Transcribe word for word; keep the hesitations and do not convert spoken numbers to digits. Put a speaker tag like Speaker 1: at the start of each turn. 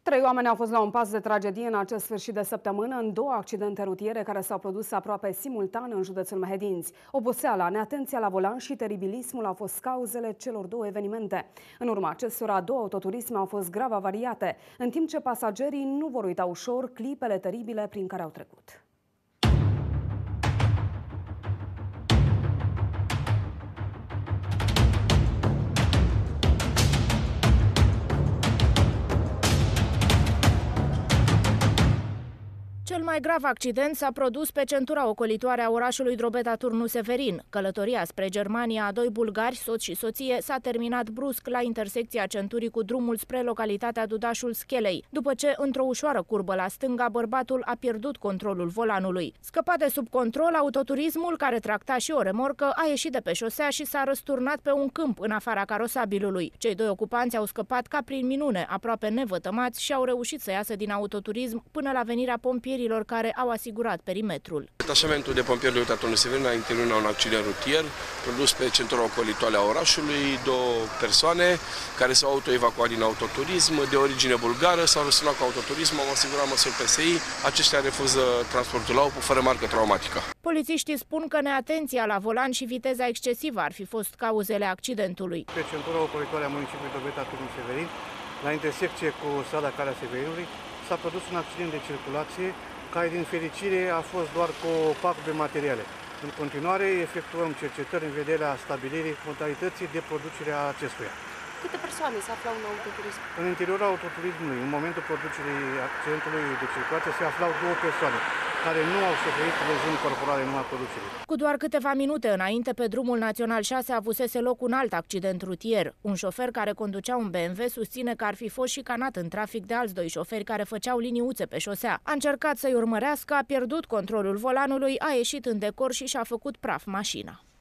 Speaker 1: Trei oameni au fost la un pas de tragedie în acest sfârșit de săptămână în două accidente rutiere care s-au produs aproape simultan în județul Mehedinți. Oboseala, neatenția la volan și teribilismul au fost cauzele celor două evenimente. În urma acestora, două autoturisme au fost grav avariate, în timp ce pasagerii nu vor uita ușor clipele teribile prin care au trecut.
Speaker 2: Cel mai grav accident s-a produs pe centura ocolitoare a orașului Drobeta-Turnu Severin. Călătoria spre Germania a doi bulgari, soț și soție, s-a terminat brusc la intersecția centurii cu drumul spre localitatea Dudașul Schelei, după ce, într-o ușoară curbă la stânga, bărbatul a pierdut controlul volanului. Scăpat de sub control, autoturismul, care tracta și o remorcă, a ieșit de pe șosea și s-a răsturnat pe un câmp în afara carosabilului. Cei doi ocupanți au scăpat ca prin minune, aproape nevătămați, și au reușit să iasă din autoturism până la venirea pompierilor care au asigurat perimetrul.
Speaker 3: Detașamentul de pompieri de Drobeta-Turnu Severin a intervenit la un accident rutier produs pe centura ocolitoare a orașului. Două persoane care s-au autoevacuat din autoturism de origine bulgară s-au răsunat cu autoturism, au asigurat măsuri P S I. Aceștia refuză transportul la AUP fără marcă traumatică.
Speaker 2: Polițiștii spun că neatenția la volan și viteza excesivă ar fi fost cauzele accidentului.
Speaker 4: Pe centura ocolitoare a municipiului Drobeta-Turnu Severin, la intersecție cu strada Calea Severinului, s-a produs un accident de circulație care, din fericire, a fost doar cu pagube materiale. În continuare, efectuăm cercetări în vederea stabilirii modalității de producere a acestuia.
Speaker 5: Câte persoane se aflau în autoturism?
Speaker 4: În interiorul autoturismului, în momentul producerii accidentului de circulație, se aflau două persoane care nu au suferit leziuni corporale în urma producerii.
Speaker 2: Cu doar câteva minute înainte, pe drumul Național șase avusese loc un alt accident rutier. Un șofer care conducea un B M W susține că ar fi fost șicanat în trafic de alți doi șoferi care făceau liniuțe pe șosea. A încercat să-i urmărească, a pierdut controlul volanului, a ieșit în decor și și-a făcut praf mașina.